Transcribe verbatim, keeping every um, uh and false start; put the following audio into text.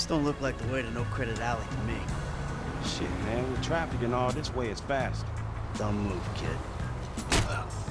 don't look like the way to No Credit Alley to me. Shit, man, with traffic and all, this way is fast. Don't move, kid.